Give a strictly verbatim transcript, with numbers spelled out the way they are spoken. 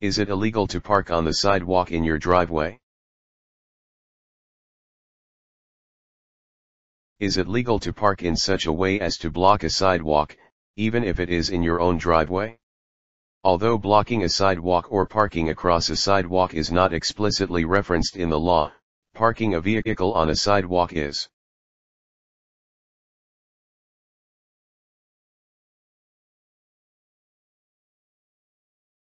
Is it illegal to park on the sidewalk in your driveway? Is it legal to park in such a way as to block a sidewalk, even if it is in your own driveway? Although blocking a sidewalk or parking across a sidewalk is not explicitly referenced in the law, parking a vehicle on a sidewalk is.